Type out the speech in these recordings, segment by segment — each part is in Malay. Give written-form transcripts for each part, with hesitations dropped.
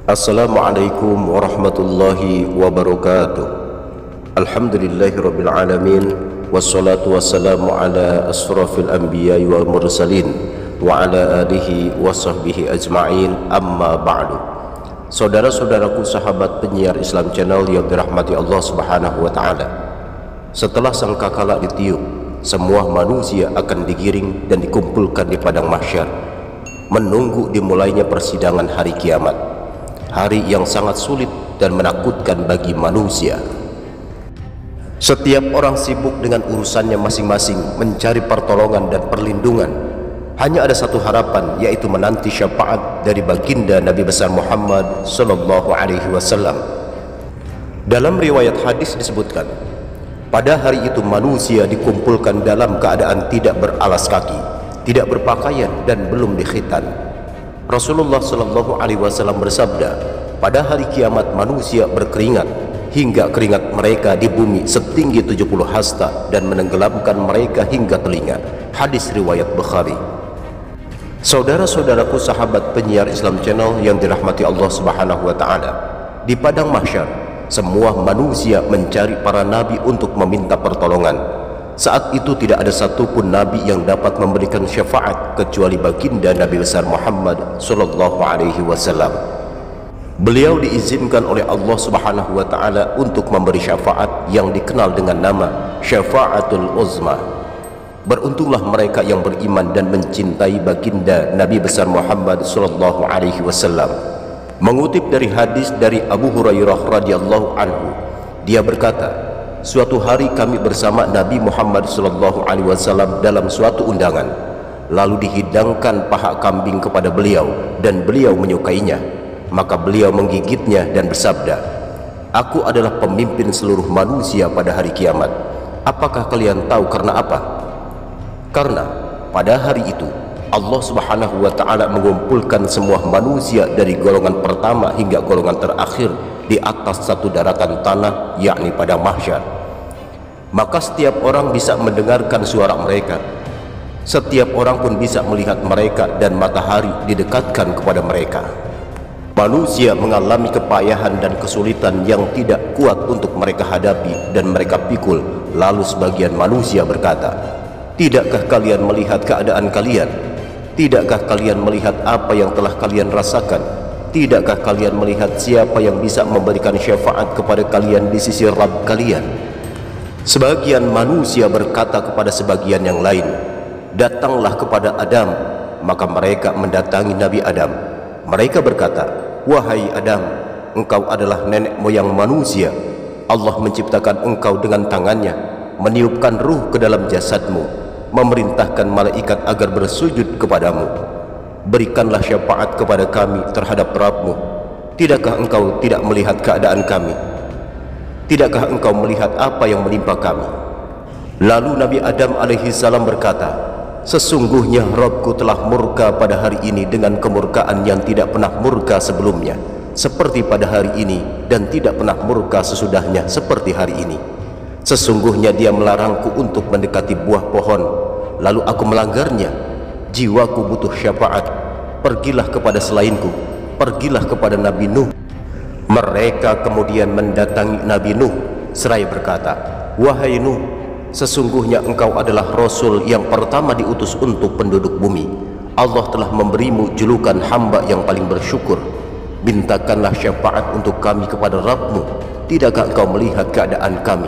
Assalamualaikum warahmatullahi wabarakatuh. Alhamdulillahirabbil alamin, wassalatu wassalamu ala asrafil anbiya'i wal mursalin wa ala alihi wa sahbihi ajma'in, amma ba'du. Saudara-saudaraku, sahabat penyiar Islam Channel yang dirahmati Allah Subhanahu wa taala. Setelah sangkakala ditiup, semua manusia akan digiring dan dikumpulkan di padang mahsyar, menunggu dimulainya persidangan hari kiamat. Hari yang sangat sulit dan menakutkan bagi manusia. Setiap orang sibuk dengan urusannya masing-masing, mencari pertolongan dan perlindungan. Hanya ada satu harapan, yaitu menanti syafaat dari baginda Nabi besar Muhammad sallallahu alaihi wasallam. Dalam riwayat hadis disebutkan, pada hari itu manusia dikumpulkan dalam keadaan tidak beralas kaki, tidak berpakaian dan belum dikhitan. Rasulullah sallallahu alaihi wasallam bersabda, pada hari kiamat manusia berkeringat hingga keringat mereka di bumi setinggi 70 hasta dan menenggelamkan mereka hingga telinga. Hadis riwayat Bukhari. Saudara-saudaraku, sahabat penyiar Islam Channel yang dirahmati Allah Subhanahu wa taala, di padang mahsyar semua manusia mencari para nabi untuk meminta pertolongan. Saat itu tidak ada satupun nabi yang dapat memberikan syafaat kecuali baginda Nabi besar Muhammad sallallahu alaihi wasallam. Beliau diizinkan oleh Allah Subhanahu wa taala untuk memberi syafaat yang dikenal dengan nama Syafa'atul Uzma. Beruntunglah mereka yang beriman dan mencintai baginda Nabi besar Muhammad sallallahu alaihi wasallam. Mengutip dari hadis dari Abu Hurairah radhiyallahu anhu, dia berkata, suatu hari kami bersama Nabi Muhammad sallallahu alaihi wasallam dalam suatu undangan, lalu dihidangkan paha kambing kepada beliau dan beliau menyukainya. Maka beliau menggigitnya dan bersabda, aku adalah pemimpin seluruh manusia pada hari kiamat. Apakah kalian tahu karena apa? Karena pada hari itu Allah Subhanahu wa taala mengumpulkan semua manusia dari golongan pertama hingga golongan terakhir di atas satu daratan tanah, yakni padang mahsyar. Maka setiap orang bisa mendengarkan suara mereka. Setiap orang pun bisa melihat mereka dan matahari didekatkan kepada mereka. Manusia mengalami kepayahan dan kesulitan yang tidak kuat untuk mereka hadapi dan mereka pikul. Lalu sebagian manusia berkata, tidakkah kalian melihat keadaan kalian? Tidakkah kalian melihat apa yang telah kalian rasakan? Tidakkah kalian melihat siapa yang bisa memberikan syafaat kepada kalian di sisi Rabb kalian? Sebagian manusia berkata kepada sebagian yang lain, datanglah kepada Adam. Maka mereka mendatangi Nabi Adam. Mereka berkata, wahai Adam, engkau adalah nenek moyang manusia. Allah menciptakan engkau dengan tangannya, meniupkan ruh ke dalam jasadmu, memerintahkan malaikat agar bersujud kepadamu. Berikanlah syafaat kepada kami terhadap Rabbmu. Tidakkah engkau tidak melihat keadaan kami? Tidakkah engkau melihat apa yang menimpa kami? Lalu Nabi Adam alaihi salam berkata, sesungguhnya Rabbku telah murka pada hari ini dengan kemurkaan yang tidak pernah murka sebelumnya, seperti pada hari ini, dan tidak pernah murka sesudahnya seperti hari ini. Sesungguhnya dia melarangku untuk mendekati buah pohon, lalu aku melanggarnya. Jiwaku butuh syafaat, pergilah kepada selainku, pergilah kepada Nabi Nuh. Mereka kemudian mendatangi Nabi Nuh seraya berkata, wahai Nuh, sesungguhnya engkau adalah Rasul yang pertama diutus untuk penduduk bumi. Allah telah memberimu julukan hamba yang paling bersyukur. Mintakanlah syafaat untuk kami kepada Rabbmu. Tidakkah engkau melihat keadaan kami?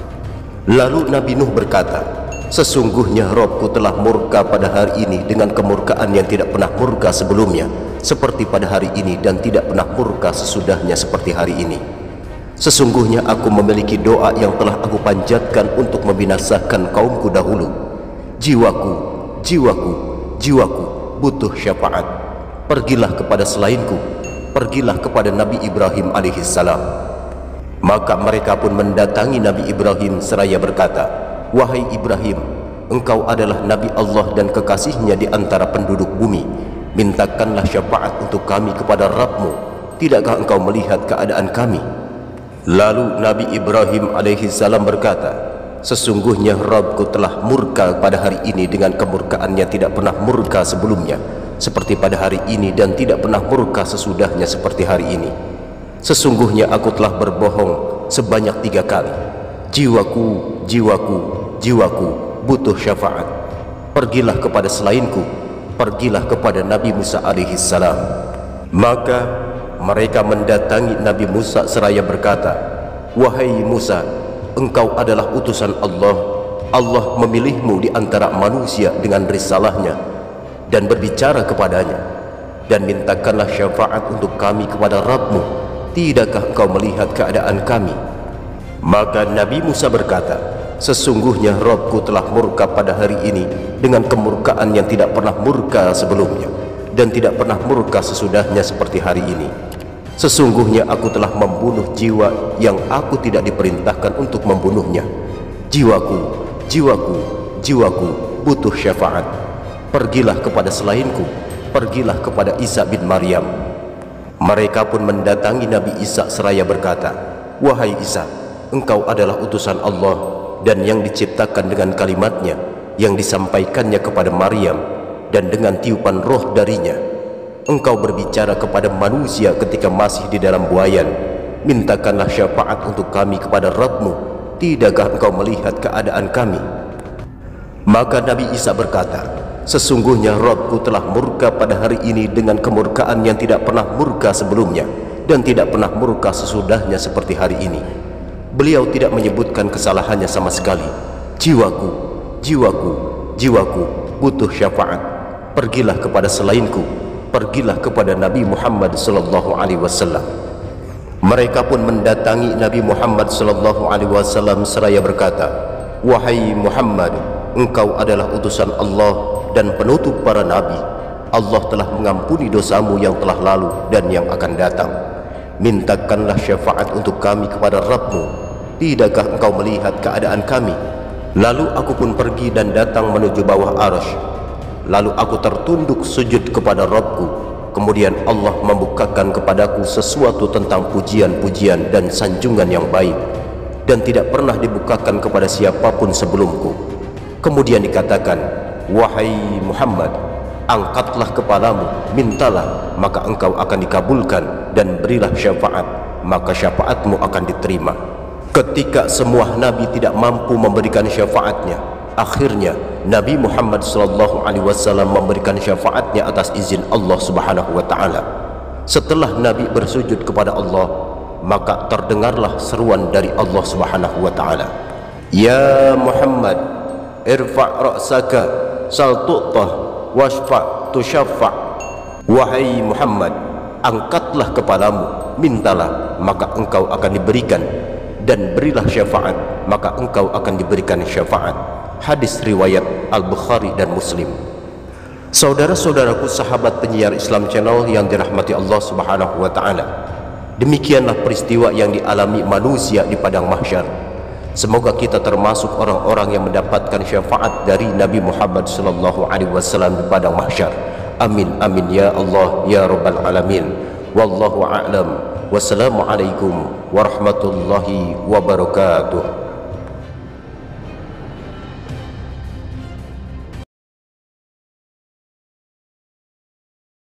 Lalu Nabi Nuh berkata, sesungguhnya Rabbku telah murka pada hari ini dengan kemurkaan yang tidak pernah murka sebelumnya, seperti pada hari ini, dan tidak pernah murka sesudahnya seperti hari ini. Sesungguhnya aku memiliki doa yang telah aku panjatkan untuk membinasakan kaumku dahulu. Jiwaku, jiwaku, jiwaku butuh syafaat. Pergilah kepada selainku, pergilah kepada Nabi Ibrahim alaihissalam. Maka mereka pun mendatangi Nabi Ibrahim seraya berkata, wahai Ibrahim, engkau adalah Nabi Allah dan kekasihnya di antara penduduk bumi. Mintakanlah syafaat untuk kami kepada Rabbmu. Tidakkah engkau melihat keadaan kami? Lalu Nabi Ibrahim alaihissalam berkata, sesungguhnya Rabbku telah murka pada hari ini dengan kemurkaan yang tidak pernah murka sebelumnya, seperti pada hari ini dan tidak pernah murka sesudahnya seperti hari ini. Sesungguhnya aku telah berbohong sebanyak 3 kali. Jiwaku, jiwaku, jiwaku butuh syafaat. Pergilah kepada selainku, pergilah kepada Nabi Musa alaihi salam. Maka mereka mendatangi Nabi Musa seraya berkata, "Wahai Musa, engkau adalah utusan Allah. Allah memilihmu di antara manusia dengan risalahnya dan berbicara kepadanya, dan mintakanlah syafaat untuk kami kepada Rabbmu. Tidakkah engkau melihat keadaan kami?" Maka Nabi Musa berkata, "Sesungguhnya Rabbku telah murka pada hari ini dengan kemurkaan yang tidak pernah murka sebelumnya dan tidak pernah murka sesudahnya seperti hari ini. Sesungguhnya aku telah membunuh jiwa yang aku tidak diperintahkan untuk membunuhnya. Jiwaku, jiwaku, jiwaku butuh syafaat. Pergilah kepada selainku, pergilah kepada Isa bin Maryam." Mereka pun mendatangi Nabi Isa seraya berkata, "Wahai Isa, engkau adalah utusan Allah dan yang diciptakan dengan kalimatnya yang disampaikannya kepada Maryam dan dengan tiupan roh darinya. Engkau berbicara kepada manusia ketika masih di dalam buayan. Mintakanlah syafaat untuk kami kepada Rabbmu. Tidakkah engkau melihat keadaan kami?" Maka Nabi Isa berkata, "Sesungguhnya Rabbku telah murka pada hari ini dengan kemurkaan yang tidak pernah murka sebelumnya dan tidak pernah murka sesudahnya seperti hari ini." Beliau tidak menyebutkan kesalahannya sama sekali. Jiwaku, jiwaku, jiwaku butuh syafaat. Pergilah kepada selainku, pergilah kepada Nabi Muhammad sallallahu alaihi wasallam. Mereka pun mendatangi Nabi Muhammad sallallahu alaihi wasallam seraya berkata, "Wahai Muhammad, engkau adalah utusan Allah dan penutup para nabi. Allah telah mengampuni dosamu yang telah lalu dan yang akan datang. Mintakanlah syafaat untuk kami kepada Rabbmu. Tidakkah engkau melihat keadaan kami?" Lalu aku pun pergi dan datang menuju bawah arsy. Lalu aku tertunduk sujud kepada Rabbku. Kemudian Allah membukakan kepadaku sesuatu tentang pujian-pujian dan sanjungan yang baik, dan tidak pernah dibukakan kepada siapapun sebelumku. Kemudian dikatakan, "Wahai Muhammad, angkatlah kepalamu, mintalah, maka engkau akan dikabulkan, dan berilah syafaat, maka syafaatmu akan diterima." Ketika semua nabi tidak mampu memberikan syafaatnya, akhirnya Nabi Muhammad sallallahu alaihi wasallam memberikan syafaatnya atas izin Allah Subhanahu wa taala. Setelah Nabi bersujud kepada Allah, maka terdengarlah seruan dari Allah Subhanahu wa taala, "Ya Muhammad, irfa' ra'saka sal tu'tah washfa' tushaffa'." Wahai Muhammad, angkatlah kepalamu, mintalah, maka engkau akan diberikan, dan berilah syafaat, maka engkau akan diberikan syafaat. Hadis riwayat Al-Bukhari dan Muslim. Saudara-saudaraku sahabat penyiar Islam Channel yang dirahmati Allah Subhanahu wa taala, demikianlah peristiwa yang dialami manusia di padang mahsyar. Semoga kita termasuk orang-orang yang mendapatkan syafaat dari Nabi Muhammad sallallahu alaihi wasallam di padang mahsyar. Amin amin ya Allah ya rabbal alamin. Wallahu a'lam. Wassalamualaikum warahmatullahi wabarakatuh.